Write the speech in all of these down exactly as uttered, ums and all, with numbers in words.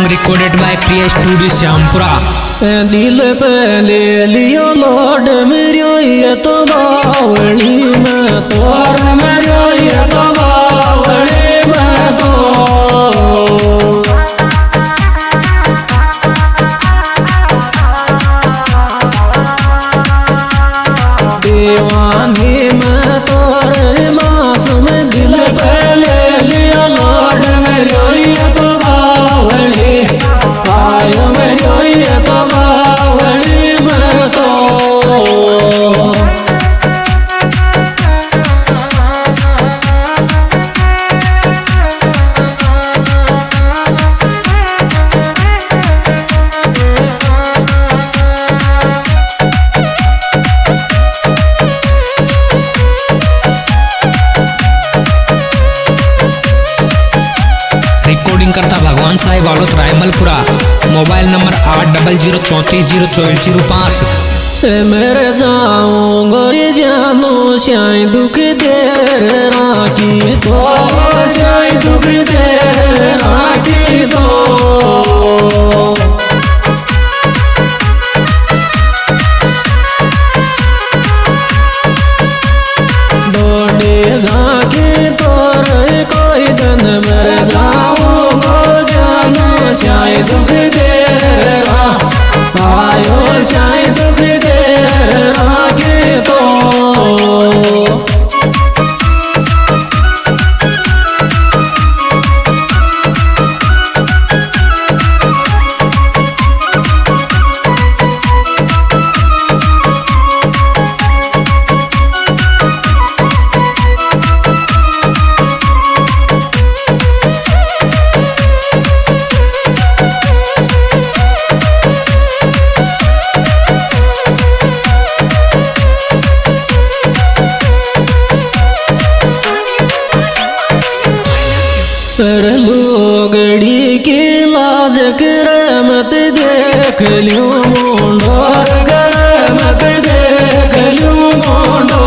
Song recorded by Priya studio Shyampura. दिल पे ले लियो लोड मेरियो ये तो बावड़ी में तोर मेरियो ये तो बावड़ी में तो दीवानी में तोर मासूम दिल पे ले लियो लोड मेरियो ये तो बावड़ी आयो मेरियो ये तो बावड़ी में तो रिकॉर्डिंग करता भगवान साहिब वालों रायमलपुरा। मोबाइल नंबर आठ डबल जीरो चौंतीस जीरो चौबीस जीरो पाँच। मेरे जाऊं गोरी जानू श्याई दुख दे राखी तो श्याई दुख दे राखी तो डोडे झांकी तोर कोई दिन मेरे जाऊं गो जानू श्याई दुख दे आयो श्याई दुख दे राखी तो लोगड़ी की लाज कर मत देख लियो मोंडो कर मत देख लियो मोंडो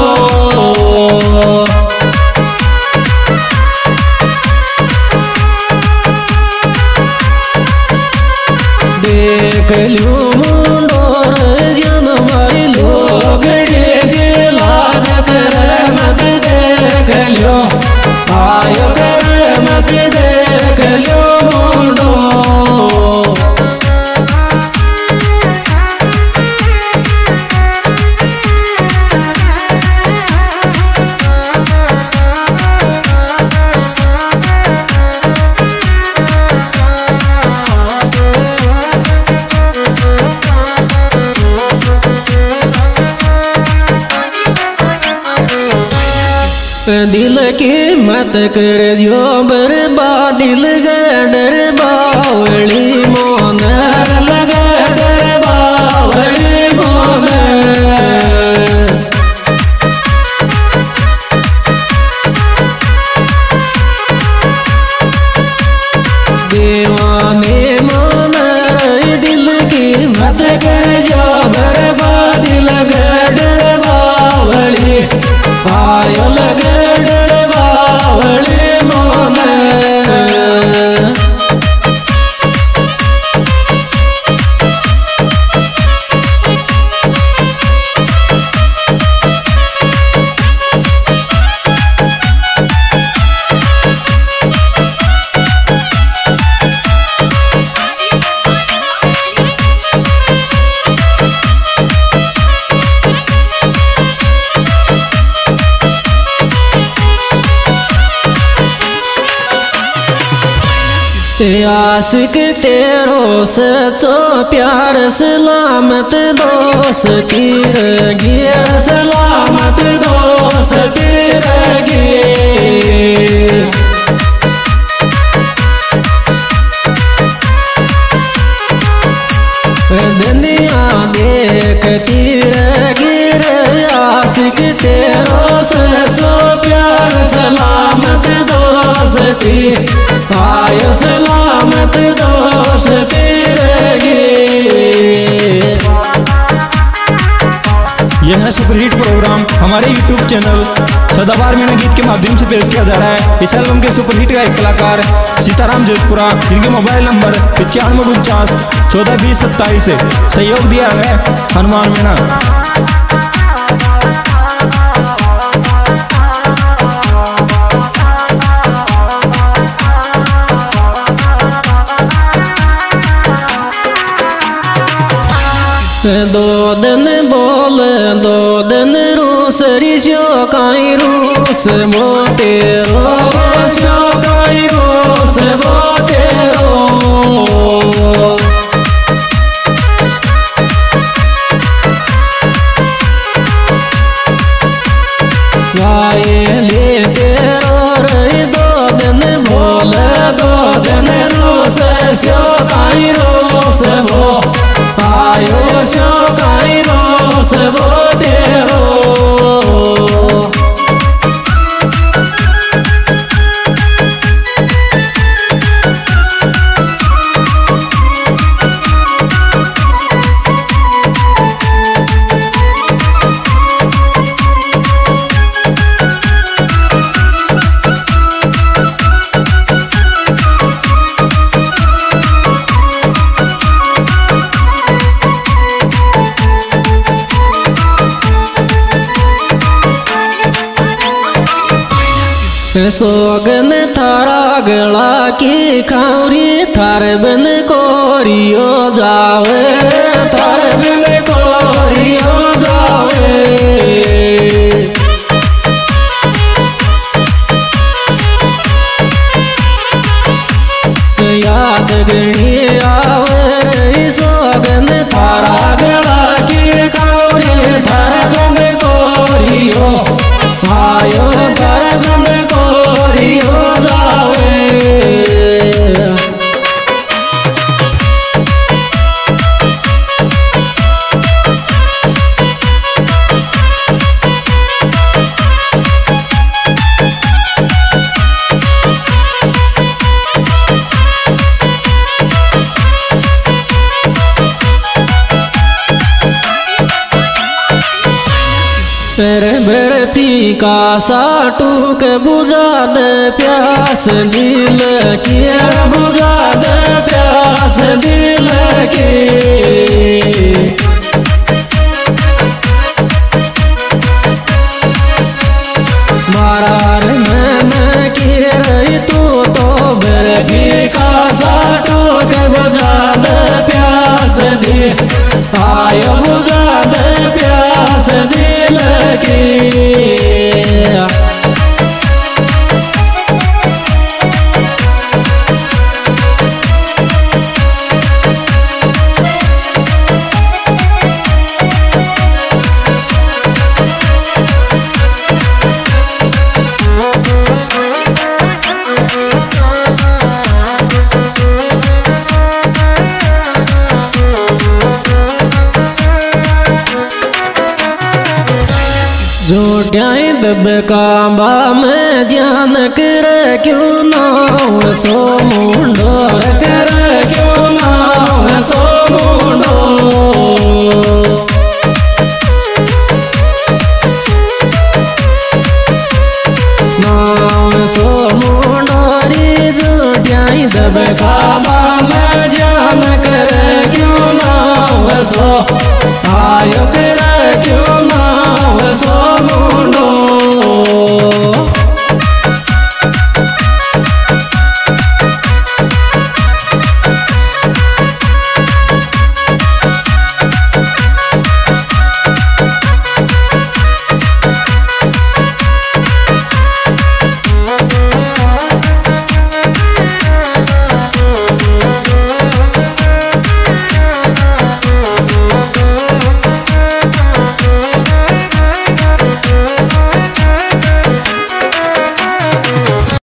देख लियो मोंडो जन भाई लोगड़ी की लाज कर मत देख लियो आयो कर मत देख लियो मोंडो दिल की मत कर जो बर्बाद दिल गडर बावड़ी मोन लगा डर बावड़ी मोन दीवाने मोन दिल की मत कर जो बर्बाद दिल गडर बावड़ी आयो लगे आशिक तेरो सचो प्यार सलामत दोस की रगी सलामत दोस की रगी दुनिया देखती रगी आशिक तेरो सचो प्यार सलामत दोस की आयो सलामत दोष तेरे। यह सुपरहिट प्रोग्राम हमारे हमारे यूट्यूब चैनल सदाबहार मीणा गीत के माध्यम से पेश किया जा रहा है। इस एल्बम के सुपरहिट गायक कलाकार सीताराम जोधपुरा, जिनके मोबाइल नंबर पचानवे उनचास चौदह बीस सत्ताईस से सहयोग दिया है हनुमान मीणा। दो दिन बोल दो दिन रूस ऋषियो काई रूस मोते रोस काई रूस मोते रो गाये लेते रो रे दो दिन बोल दो दिन रूस स्यो काई रूस वो आयो स्यो काई रोस वो तेरो सोगन थारा गला की खावरी थार बिन कोरियो जावे थार बिन कोरियो जावे याद गणी आवे सोगन थारा गला की खावरी थार बिन कोरियो आयो थार बिन कोरियो जावे तेरे बेरे पी का साटू के बुझा दे प्यास दिल की बुझा दे प्यास दिल की मारार मैंने की रही तू तो बेरे पी का साटू के बुझा दे प्यास दिल आयो बुझा दे प्यास दिल की जोट्याई दब कांबा में जान कर क्यों ना सो मुंडो कर क्यों ना सो मुंडो नाम सो मुंडो री जोट्याई दब कांबा में जान कर क्यों ना सो आयो कर क्यों ना सो